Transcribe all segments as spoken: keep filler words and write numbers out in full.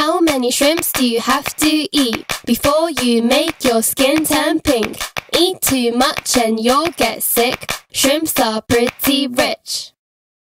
How many shrimps do you have to eat before you make your skin turn pink? Eat too much and you'll get sick. Shrimps are pretty rich.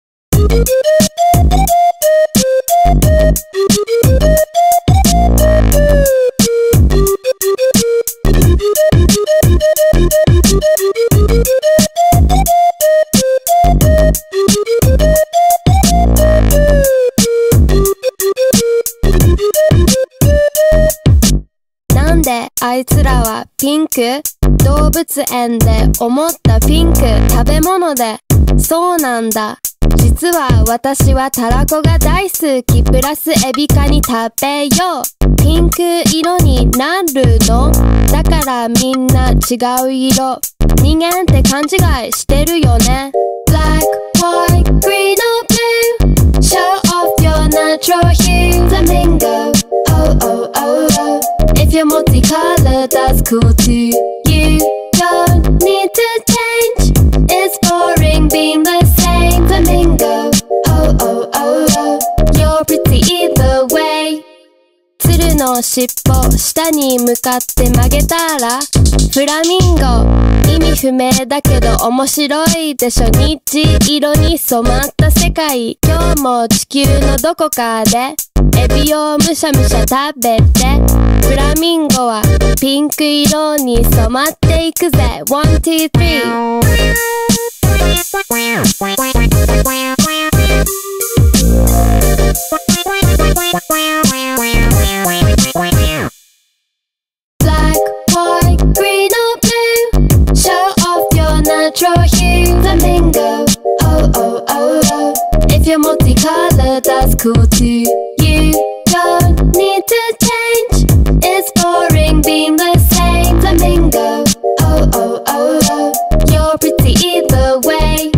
なんであいつらはピンク？動物園で思ったピンク食べ物で。そうなんだ。実は私はたらこが大好き。プラスエビカニ食べよう。ピンク色になるの？だからみんな違う色。人間って勘違いしてるよね。 Black, white, green or blue. Show off your natural hue. Flamingo, oh oh oh oh. If you're multicolored, that's cool too. You don't need to change. It's boring being the same. Flamingo, oh oh oh oh. You're pretty either way. 鶴の尻尾下に向かって曲げたらフラミンゴ。意味不明だけど面白いでしょ。虹色に染まった世界。今日も地球のどこかでエビをむしゃむしゃ食べて。フラミンゴはピンク色に染まっていくぜ。ワン、ツー、スリー。Black, white, green or blue. Show off your natural hue. Flamingo, oh oh oh oh. If you're multicolored, that's cool too. You don't need to change. It's boring being the same. Flamingo, oh oh oh oh. You're pretty either way.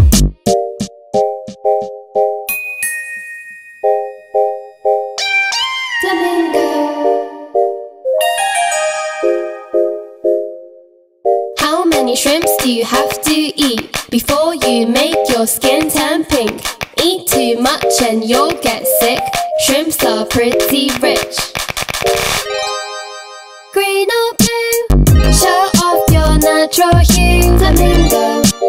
Flamingo. How many shrimps do you have to eat before you make your skin turn pink? Eat too much and you'll get sick. Shrimps are pretty rich. Green or blue, show off your natural hue. Flamingo,